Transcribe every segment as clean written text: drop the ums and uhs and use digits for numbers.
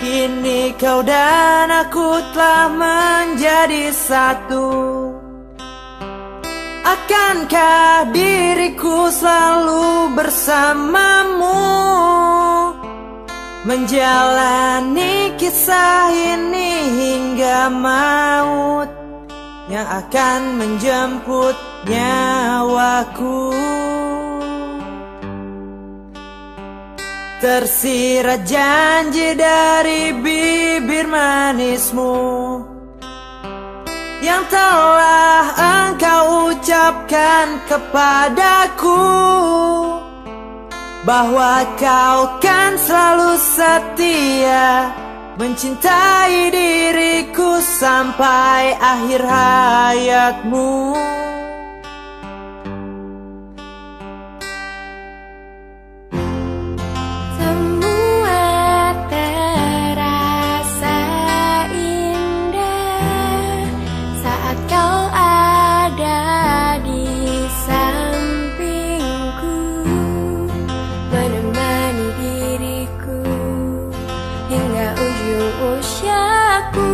Kini kau dan aku telah menjadi satu. Akankah diriku selalu bersamamu, menjalani kisah ini hingga maut yang akan menjemput nyawaku. Tersirat janji dari bibir manismu yang telah engkau ucapkan kepadaku, bahwa kau kan selalu setia mencintai diriku sampai akhir hayatmu. Usiaku,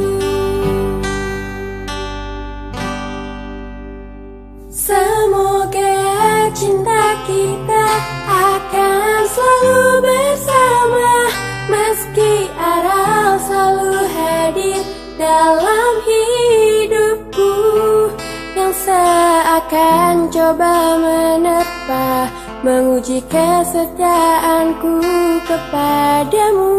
semoga cinta kita akan selalu bersama, meski arah selalu hadir dalam hidupku, yang seakan coba menerpa, menguji kesetiaanku kepadamu.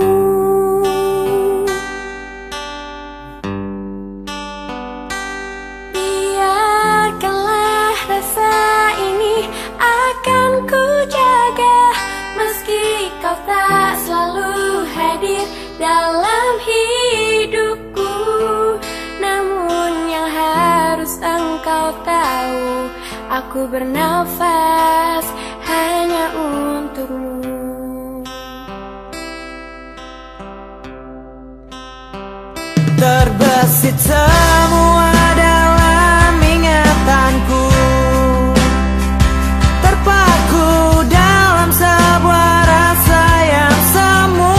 Kau tak selalu hadir dalam hidupku, namun yang harus engkau tahu, aku bernafas hanya untukmu. Terbesit semua dalam ingatanku, terpaku dalam sebuah rasa yang semu,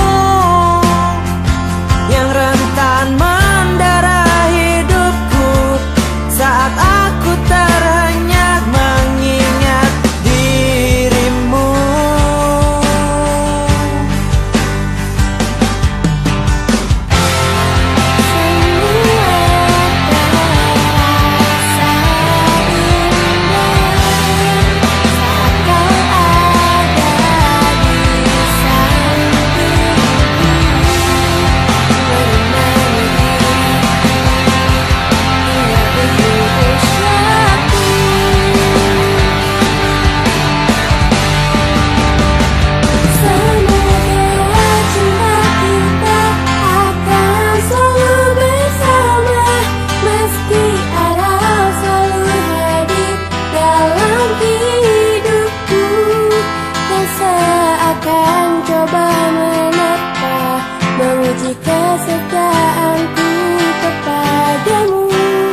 yang rentan mendera hidupku saat aku terhenyak mengingat dirimu. Kesetiaanku kepadamu,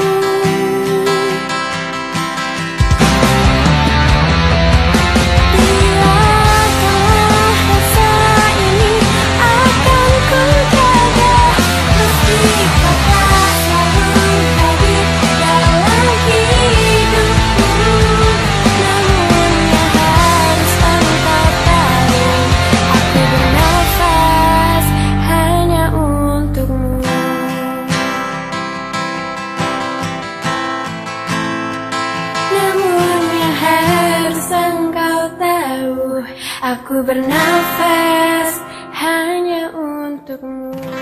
biarkanlah rasa ini akan ku jaga, meski kau tak selalu hadir dalam hidupku, namun yang harus engkau tahu, aku bernafas hanya untukmu. Namun yang harus engkau tahu, aku bernafas hanya untukmu.